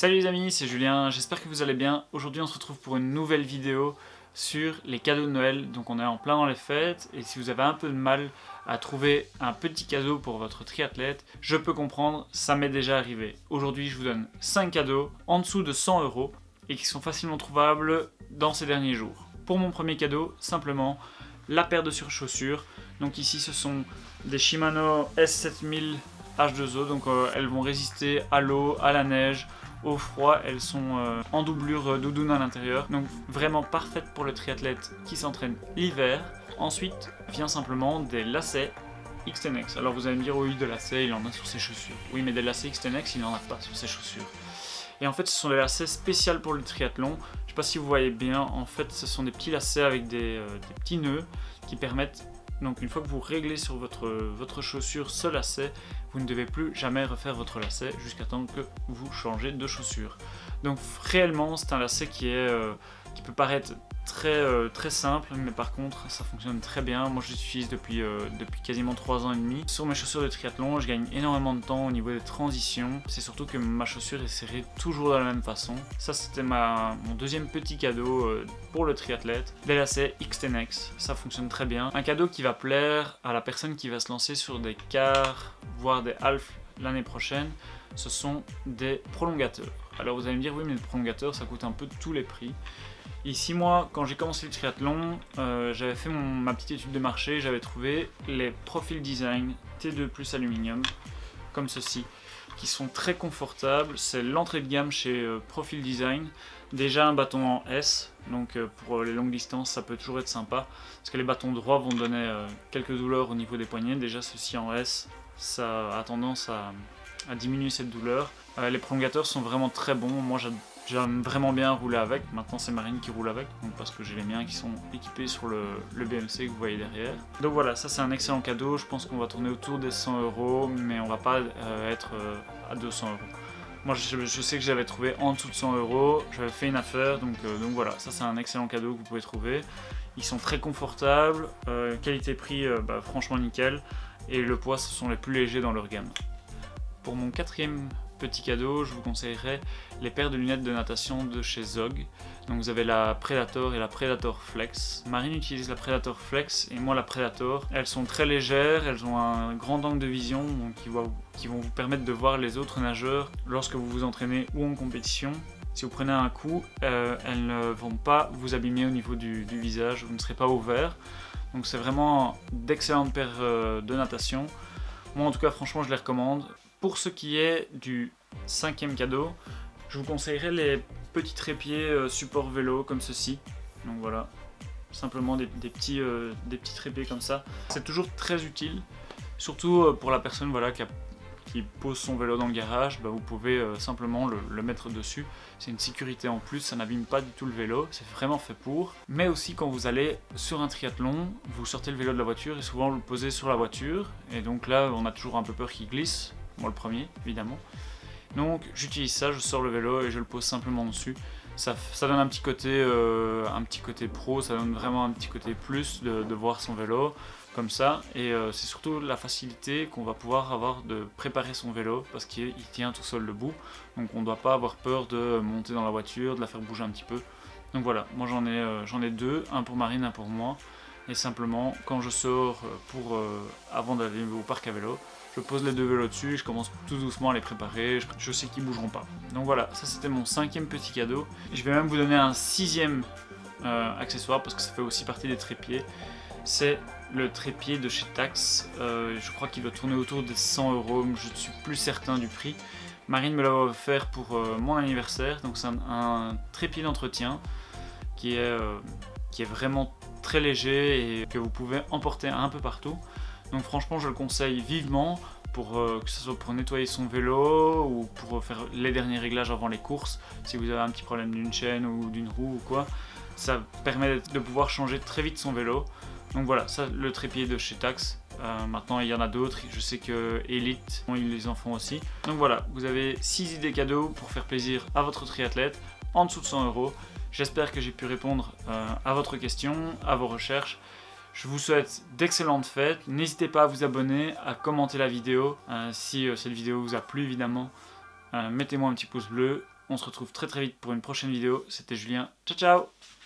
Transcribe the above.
Salut les amis, c'est Julien, j'espère que vous allez bien. Aujourd'hui on se retrouve pour une nouvelle vidéo sur les cadeaux de Noël. Donc on est en plein dans les fêtes et si vous avez un peu de mal à trouver un petit cadeau pour votre triathlète, je peux comprendre, ça m'est déjà arrivé. Aujourd'hui je vous donne 5 cadeaux en dessous de 100 € et qui sont facilement trouvables dans ces derniers jours. Pour mon premier cadeau, simplement la paire de surchaussures. Donc ici ce sont des Shimano S7000 H2O, donc elles vont résister à l'eau, à la neige, au froid, elles sont en doublure doudoune à l'intérieur, donc vraiment parfaites pour le triathlète qui s'entraîne l'hiver. Ensuite vient simplement des lacets XTENX. Alors vous allez me dire oui, de lacets il en a sur ses chaussures. Oui, mais des lacets XTENX il n'en a pas sur ses chaussures. Et en fait ce sont des lacets spéciaux pour le triathlon. Je sais pas si vous voyez bien, en fait ce sont des petits lacets avec des petits nœuds qui permettent. Donc une fois que vous réglez sur votre chaussure ce lacet, vous ne devez plus jamais refaire votre lacet jusqu'à temps que vous changez de chaussure. Donc réellement c'est un lacet qui peut paraître très simple, mais par contre ça fonctionne très bien. Moi je l'utilise depuis quasiment 3 ans et demi. Sur mes chaussures de triathlon, je gagne énormément de temps au niveau des transitions. C'est surtout que ma chaussure est serrée toujours de la même façon. Ça c'était mon deuxième petit cadeau pour le triathlète. Des lacets XTENX, ça fonctionne très bien. Un cadeau qui va plaire à la personne qui va se lancer sur des quarts, voire des halfs l'année prochaine. Ce sont des prolongateurs. Alors vous allez me dire oui, mais les prolongateurs ça coûte un peu tous les prix. Ici moi, quand j'ai commencé le triathlon, j'avais fait ma petite étude de marché, j'avais trouvé les Profil Design T2 Plus Aluminium, comme ceci, qui sont très confortables. C'est l'entrée de gamme chez Profil Design. Déjà un bâton en S, donc pour les longues distances ça peut toujours être sympa, parce que les bâtons droits vont donner quelques douleurs au niveau des poignets. Déjà ceci en S, ça a tendance à diminuer cette douleur. Les prolongateurs sont vraiment très bons, moi j'aime vraiment bien rouler avec. Maintenant c'est Marine qui roule avec, donc parce que j'ai les miens qui sont équipés sur le BMC que vous voyez derrière. Donc voilà, ça c'est un excellent cadeau. Je pense qu'on va tourner autour des 100 €, mais on va pas être à 200 €. Moi je sais que j'avais trouvé en dessous de 100 €, j'avais fait une affaire, donc voilà, ça c'est un excellent cadeau que vous pouvez trouver. Ils sont très confortables, qualité-prix franchement nickel, et le poids ce sont les plus légers dans leur gamme. Pour mon quatrième petit cadeau, je vous conseillerais les paires de lunettes de natation de chez Zog. Donc vous avez la Predator et la Predator Flex. Marine utilise la Predator Flex et moi la Predator. Elles sont très légères, elles ont un grand angle de vision donc qui vont vous permettre de voir les autres nageurs lorsque vous vous entraînez ou en compétition. Si vous prenez un coup, elles ne vont pas vous abîmer au niveau du visage, vous ne serez pas au vert. Donc c'est vraiment d'excellentes paires de natation. Moi en tout cas franchement je les recommande. Pour ce qui est du cinquième cadeau, je vous conseillerais les petits trépieds support vélo comme ceci. Donc voilà, simplement des petits trépieds comme ça. C'est toujours très utile, surtout pour la personne voilà, qui pose son vélo dans le garage. Vous pouvez simplement le mettre dessus. C'est une sécurité en plus, ça n'abîme pas du tout le vélo, c'est vraiment fait pour. Mais aussi quand vous allez sur un triathlon, vous sortez le vélo de la voiture et souvent vous le posez sur la voiture. Et donc là, on a toujours un peu peur qu'il glisse. Moi le premier évidemment. Donc j'utilise ça, je sors le vélo et je le pose simplement dessus. Ça donne un petit côté pro, ça donne vraiment un petit côté plus de voir son vélo comme ça. Et c'est surtout la facilité qu'on va pouvoir avoir de préparer son vélo parce qu'il tient tout seul debout. Donc on ne doit pas avoir peur de monter dans la voiture, de la faire bouger un petit peu. Donc voilà, moi j'en ai deux, un pour Marine, un pour moi. Et simplement quand je sors avant d'aller au parc à vélo, je pose les deux vélos dessus et je commence tout doucement à les préparer, je sais qu'ils bougeront pas. Donc voilà, ça c'était mon cinquième petit cadeau. Et je vais même vous donner un sixième accessoire parce que ça fait aussi partie des trépieds. C'est le trépied de chez Tacx, je crois qu'il doit tourner autour des 100 €, je ne suis plus certain du prix. Marine me l'a offert pour mon anniversaire, donc c'est un trépied d'entretien qui est vraiment très léger et que vous pouvez emporter un peu partout. Donc franchement je le conseille vivement que ce soit pour nettoyer son vélo ou pour faire les derniers réglages avant les courses. Si vous avez un petit problème d'une chaîne ou d'une roue ou quoi, ça permet de pouvoir changer très vite son vélo. Donc voilà, ça le trépied de chez Tacx. Maintenant il y en a d'autres, je sais que Elite, ils les en font aussi. Donc voilà, vous avez 6 idées cadeaux pour faire plaisir à votre triathlète en dessous de 100 €. J'espère que j'ai pu répondre à votre question, à vos recherches. Je vous souhaite d'excellentes fêtes. N'hésitez pas à vous abonner, à commenter la vidéo. Si cette vidéo vous a plu évidemment, mettez-moi un petit pouce bleu. On se retrouve très très vite pour une prochaine vidéo. C'était Julien. Ciao ciao!